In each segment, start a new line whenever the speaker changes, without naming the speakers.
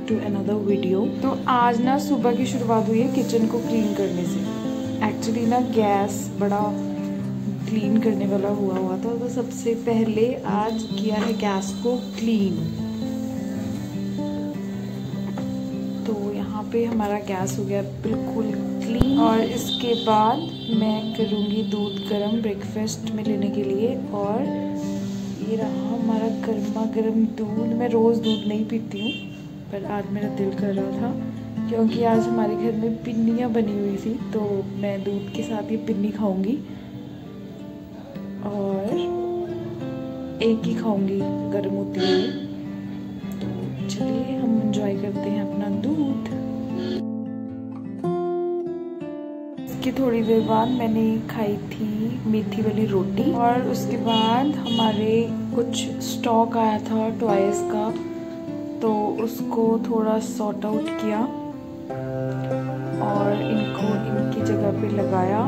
To another video. तो आज ना सुबह की शुरुआत हुई है किचन को क्लीन करने से। एक्चुअली ना गैस बड़ा क्लीन करने वाला हुआ था, तो सबसे पहले आज किया है गैस को क्लीन। तो यहाँ पे हमारा गैस हो गया बिल्कुल क्लीन। और इसके बाद मैं करूँगी दूध गर्म ब्रेकफास्ट में लेने के लिए। और ये रहा हमारा गर्मा गर्म दूध। मैं रोज़ दूध नहीं पीती हूँ, पर आज मेरा दिल कर रहा था क्योंकि आज हमारे घर में पिन्नियाँ बनी हुई थी, तो मैं दूध के साथ ये पिन्नी खाऊंगी और एक ही खाऊंगी गर्म होती हुई। तो चलिए हम एंजॉय करते हैं अपना दूध। इसकी थोड़ी देर बाद मैंने खाई थी मेथी वाली रोटी, और उसके बाद हमारे कुछ स्टॉक आया था ट्वाइस का, तो उसको थोड़ा सॉर्ट आउट किया और इनको इनकी जगह पे लगाया।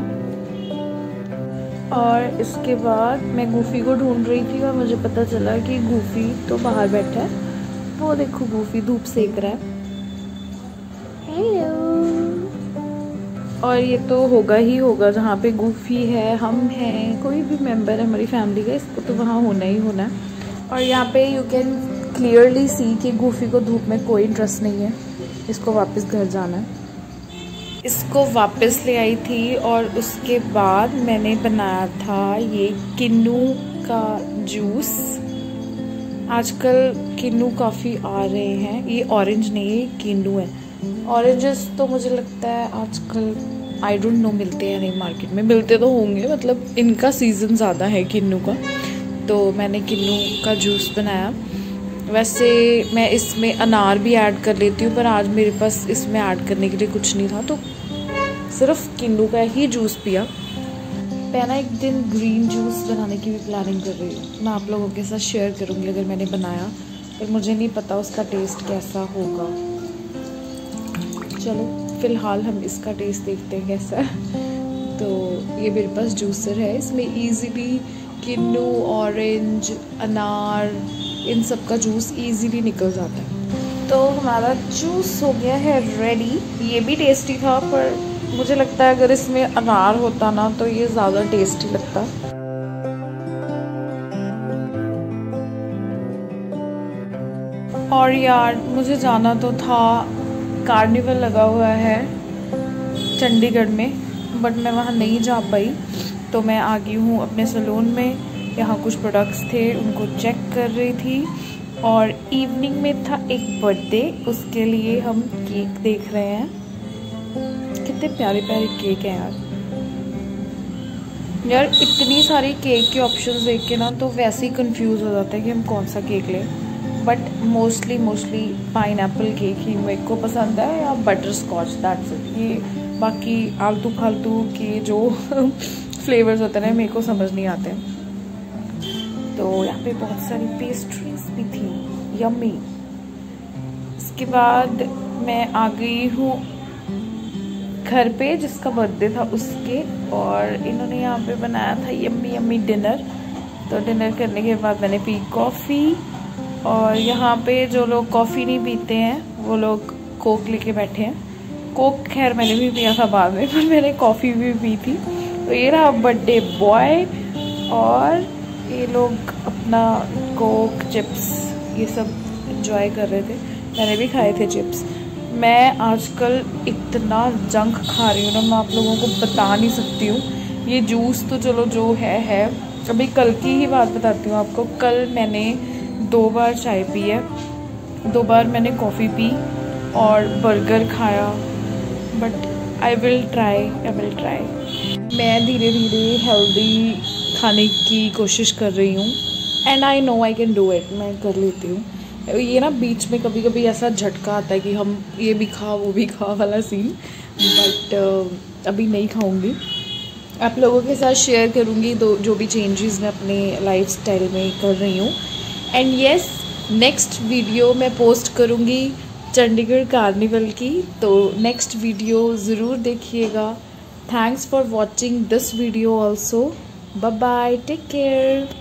और इसके बाद मैं गूफी को ढूंढ रही थी और मुझे पता चला कि गूफी तो बाहर बैठा है। वो देखो गूफी धूप सेक रहा है। हेलो। और ये तो होगा ही होगा, जहाँ पे गूफी है, हम हैं, कोई भी मेंबर है हमारी फैमिली का, इसको तो वहाँ होना ही होना है। और यहाँ पे यू कैन क्लियरली सी कि गूफी को धूप में कोई इंटरेस्ट नहीं है, इसको वापस घर जाना है। इसको वापस ले आई थी और उसके बाद मैंने बनाया था ये किन्नू का जूस। आजकल किन्नू काफ़ी आ रहे हैं। ये ऑरेंज नहीं है, किन्नू है। ऑरेंजेस तो मुझे लगता है आजकल आई डोंट नो मिलते हैं नहीं, मार्केट में मिलते तो होंगे, मतलब इनका सीज़न ज़्यादा है किन्नू का। तो मैंने किन्नू का जूस बनाया। वैसे मैं इसमें अनार भी ऐड कर लेती हूँ, पर आज मेरे पास इसमें ऐड करने के लिए कुछ नहीं था, तो सिर्फ किन्नू का ही जूस पिया। मैं ना एक दिन ग्रीन जूस बनाने की भी प्लानिंग कर रही हूँ, मैं आप लोगों के साथ शेयर करूँगी अगर मैंने बनाया, पर मुझे नहीं पता उसका टेस्ट कैसा होगा। चलो फ़िलहाल हम इसका टेस्ट देखते हैं कैसा है। तो ये मेरे पास जूसर है, इसमें इजीली किन्नू, ऑरेंज, अनार, इन सब का जूस इजीली निकल जाता है। तो हमारा जूस हो गया है रेडी। ये भी टेस्टी था, पर मुझे लगता है अगर इसमें अनार होता ना तो ये ज़्यादा टेस्टी लगता। और यार मुझे जाना तो था, कार्निवल लगा हुआ है चंडीगढ़ में, बट मैं वहाँ नहीं जा पाई। तो मैं आ गई हूँ अपने सैलून में। यहाँ कुछ प्रोडक्ट्स थे, उनको चेक कर रही थी। और इवनिंग में था एक बर्थडे, उसके लिए हम केक देख रहे हैं। कितने प्यारे प्यारे केक हैं यार। इतनी सारी केक के ऑप्शंस देख के ना तो वैसे ही कंफ्यूज हो जाता है कि हम कौन सा केक लें। बट मोस्टली पाइनएप्पल केक ही मेरे को पसंद है, या बटर स्कॉच, दैट्स इट। ये बाकी आलतू फालतू के जो फ्लेवर्स होते हैं मेरे को समझ नहीं आते। तो यहाँ पे बहुत सारी पेस्ट्रीज भी थी, यम्मी। इसके बाद मैं आ गई हूँ घर पे, जिसका बर्थडे था उसके, और इन्होंने यहाँ पे बनाया था यम्मी यम्मी डिनर। तो डिनर करने के बाद मैंने पी कॉफ़ी। और यहाँ पे जो लोग कॉफ़ी नहीं पीते हैं वो लोग कोक लेके बैठे हैं। कोक खैर मैंने भी पिया था बाद में, पर मैंने कॉफ़ी भी पी थी। तो ये रहा बर्थडे बॉय, और ये लोग अपना कोक, चिप्स, ये सब एंजॉय कर रहे थे। मैंने भी खाए थे चिप्स। मैं आजकल इतना जंक खा रही हूँ ना, मैं आप लोगों को बता नहीं सकती हूँ। ये जूस तो चलो जो है। अभी कल की ही बात बताती हूँ आपको। कल मैंने 2 बार चाय पी है, 2 बार मैंने कॉफ़ी पी और बर्गर खाया। But I will try. मैं धीरे धीरे हेल्दी खाने की कोशिश कर रही हूँ, and I know I can do it. मैं कर लेती हूँ। ये ना बीच में कभी कभी ऐसा झटका आता है कि हम ये भी खा वो भी खा वाला सीन, बट अभी नहीं खाऊंगी। आप लोगों के साथ शेयर करूँगी जो भी चेंजेस मैं अपने लाइफस्टाइल में कर रही हूँ। एंड येस, नेक्स्ट वीडियो मैं पोस्ट करूँगी चंडीगढ़ कार्निवल की, तो नेक्स्ट वीडियो ज़रूर देखिएगा। Thanks for watching this video also. Bye bye, take care.